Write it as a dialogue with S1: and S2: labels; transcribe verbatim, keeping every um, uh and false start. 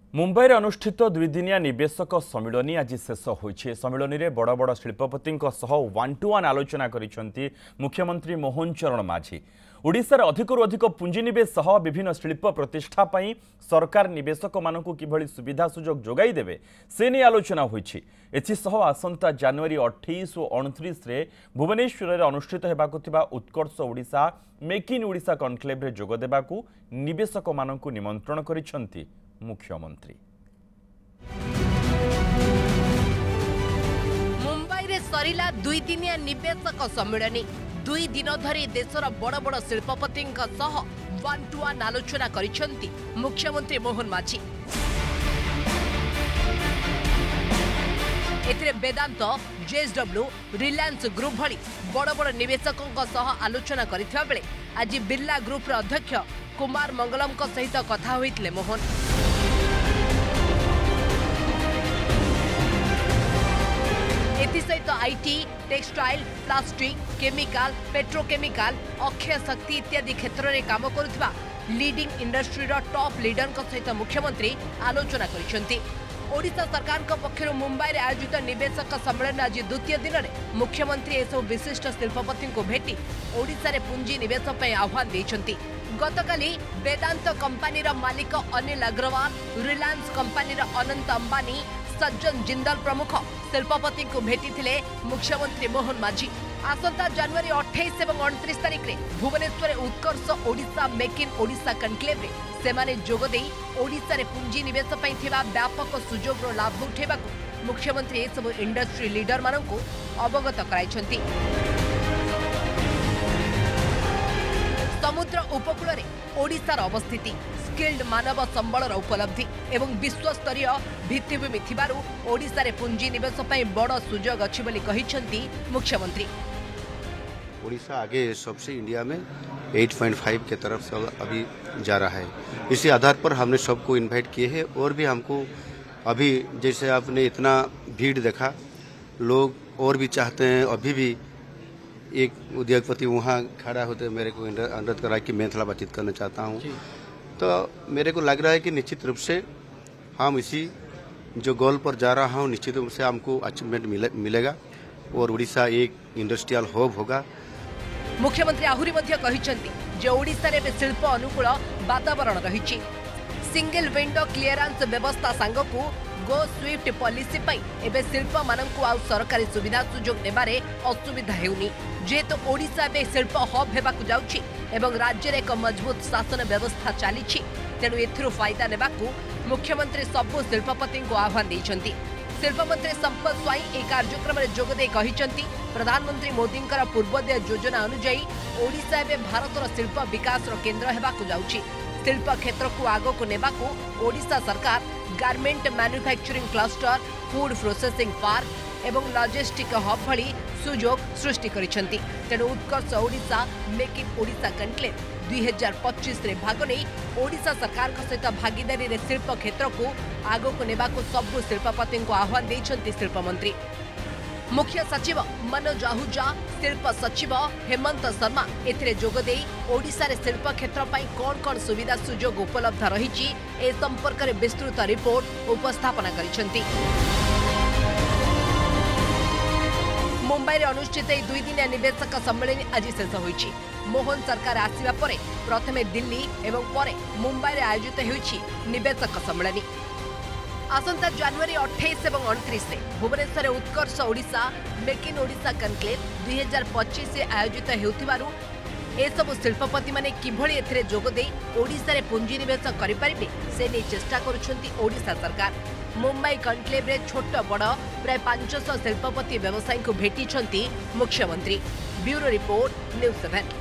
S1: मुंबई अनुष्ठित दुईदिनिया निवेशक सम्मिलनी आज शेष होइछे। सम्मिलनी रे बड़ बड़ शिल्पपति वन टू वन आलोचना करिसेंती मुख्यमंत्री मोहन चरण माझी। ओडिशार अधिकरु अधिक पुंजीनिवेश सह विभिन्न शिल्प प्रतिष्ठा पई सरकार निवेशक मानकु किभली सुविधा सुजोग जोगाई देबे से नै आलोचना होइछी। एथिसह आसंता जनवरी अट्ठाईस और उनतीस रे भुवनेश्वर रे अनुष्ठित हेबाकु थिबा Utkarsh Odisha make in Odisha conclave रे जोग देबाकु निवेशक मानकु निमंत्रण करिसेंती मुख्यमंत्री।
S2: मुंबई रे सरिला दुई दिनिया निवेशक सम्मेलनी। दुई दिन धरी देशर बड़ बड़ शिल्पपति वन टू वन आलोचना करिसेंती मुख्यमंत्री मोहन माझी। एथिरे वेदांत, जेएसडब्ल्यू, रिलायंस ग्रुप भली बड़ बड़ निवेशकों सह आलोचना करिथिबा बेले आज बिरला ग्रुप अध्यक्ष कुमार मंगलम सहित कथा होइतले मोहन। एसहित IT, textile, plastic, chemical, petrochemical, अक्षय शक्ति इत्यादि क्षेत्र में काम करुवा लीडिंग इंडस्ट्री टॉप लीडर सहित मुख्यमंत्री आलोचना करिसेंती। ओडिशा सरकार पक्षर मुंबई में आयोजित निवेशक सम्मेलन आज द्वितीय दिन में मुख्यमंत्री एसबू विशिष्ट शिल्पपति को भेटी ओडिशा रे पुंजी निवेश पर आह्वान देइछंती। गतकाली वेदांत कंपानी मालिक अनिल अग्रवाल, रिलायंस कंपानी अनंत अंबानी, सज्जन जिंदल प्रमुख शिल्पपति को भेटी मुख्यमंत्री मोहन माझी। आसंता जनवरी अट्ठाईस और उनतीस तारिख में Bhubaneswar Utkarsh Odisha make in Odisha conclave रे सेमाने जोगदे ओडिशा रे पुंजी निवेश पई थिबा व्यापक सुजोग रो लाभ उठेबाकू मुख्यमंत्री सब इंडस्ट्री लीडर मानकू अवगत कराइछंती। समुद्र उपकूल रे ओडिशार अवस्थिति, स्किल्ड मानव संबलर उपलब्धि एवं विश्वस्तरीय भित्तिभूमि थिबारु ओडिशा रे पुंजी निवेश पई बड़ सुजोग अछि बोली कहिछंती मुख्यमंत्री।
S3: ओडिशा आगे सबसे इंडिया में आठ पॉइंट पाँच के तरफ से अभी जा रहा है। इसी आधार पर हमने सबको इनवाइट किए हैं और भी हमको अभी जैसे आपने इतना भीड़ देखा, लोग और भी चाहते हैं। अभी भी एक उद्योगपति वहाँ खड़ा होते मेरे को अनुरोध करा कि मैं थोड़ा बातचीत करना चाहता हूँ। तो मेरे को लग रहा है कि निश्चित रूप से हम इसी जो गोल पर जा रहा हूँ निश्चित रूप से हमको अचीवमेंट मिले, मिलेगा और उड़ीसा एक इंडस्ट्रियल हब होगा।
S2: मुख्यमंत्री आहुरी मध्य कहिसेंती जे ओडिशा रे शिल्प अनुकूल वातावरण रहिछि। सिंगल विंडो क्लियरेंस व्यवस्था सांगकू गो स्विफ्ट पॉलिसी पई एबे शिल्प मानकू आ सरकारी सुविधा सुजोग नेबारे असुविधा हेउनी। जेहेतु ओडिशा बे शिल्प हब हेबाकू जाउछि एवं राज्य रे एक मजबूत शासन व्यवस्था चलीछि, तेणु एथिरु फायदा नेबाकू मुख्यमंत्री सबु शिल्पपति को आह्वान देइछंती। शिल्पमंत्री संपत स्वाई एक कार्यक्रम में जोगदे कहिसेंती प्रधानमंत्री मोदी पूर्वोदय योजना अनुଯାयी ओडिशा एबे भारतर शिल्प विकास केन्द्र हेबाकू जाउछि। शिल्प क्षेत्र को आगो को नेबाकू ओडिशा सरकार garment manufacturing cluster, food processing park एवं लॉजिस्टिक हब भली सुजोग सृष्टि करिसेंती। तेणु Utkarsh Odisha make in Odisha conclave दुई हजार पच्चीस रे भाग नहीं ओडिशा सरकार सहित भागीदारी रे शिल्प क्षेत्र को आगो को नेबाकू सबु शिल्पपति को आह्वान देइछंती शिल्पमंत्री। मुख्य सचिव मनोज आहूजा, शिल्प सचिव हेमंत शर्मा एथिरे जोगदे ओडिशा रे शिल्प क्षेत्र पई कोन कोन सुविधा सुजोग उपलब्ध रहिछि ए संपर्क रे विस्तृत रिपोर्ट उपस्थापना करिसेंती। मुंबई रे अनुष्ठित दुई दिनिया निवेशक सम्मेलन आज शेष होइछि। मोहन सरकार आसिबा परे प्रथमे दिल्ली एवं परे मुंबई रे आयोजित होइछि निवेशक सम्मेलन। आसंता जनवरी अट्ठाईस और उनतीस में Bhubaneswar Utkarsh Odisha make in Odisha conclave दुई हजार पच्चीस आयोजित होउथिबारु एसबु शिल्पपति माने किभଳି एथिरे जोगदे ओडिशा रे पुंजी निवेश करिपारिबे से नै चेष्टा करुछंती ओडिशा सरकार। मुंबई कनक्लेव रे छोट बड़ प्राय पाँच सौ शिल्पपति व्यवसायी को भेटिछंती मुख्यमंत्री। Bureau report news seven.